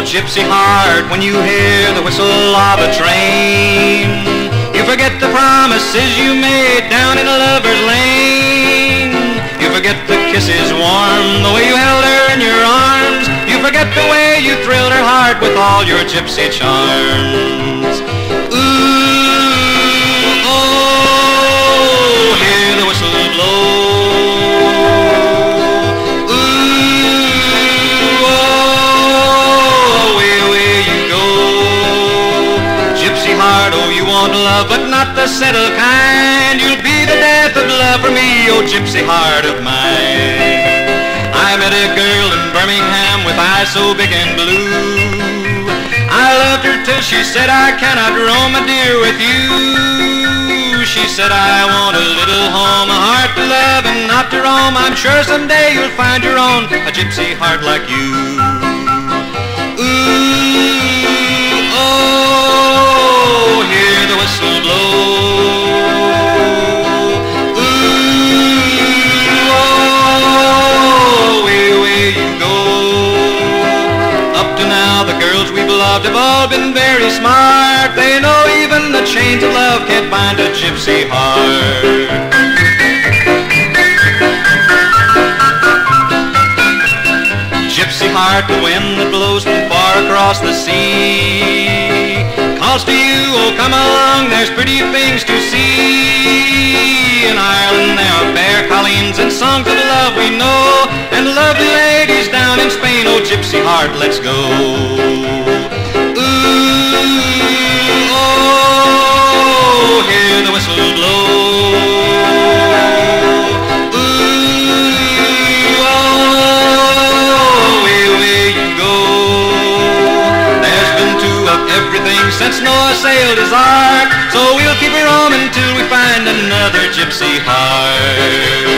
gypsy heart, when you hear the whistle of a train, you forget the promises you made down in a lover's lane. You forget the kisses warm, the way you held her in your arms. You forget the way you thrilled her heart with all your gypsy charms. Ooh, oh, hear the whistle blow. Love, but not the settled kind. You'll be the death of love for me, oh gypsy heart of mine. I met a girl in Birmingham with eyes so big and blue. I loved her till she said, I cannot roam, my dear, with you. She said, I want a little home, a heart to love and not to roam. I'm sure someday you'll find your own, a gypsy heart like you. Ooh, oh, hear the whistle blow. Ooh, oh, away you go. Up to now the girls we've loved have all been very smart. They know even the chains of love can't bind a gypsy heart. Gypsy heart, the wind that blows from far across the sea calls to you, oh come along, there's pretty things to see. In Ireland there are fair colleens and songs of love we know, and lovely ladies down in Spain, oh gypsy heart, let's go. Ooh, oh, hear the whistle blow. Since Noah sailed his ark, so we'll keep her home until we find another gypsy heart.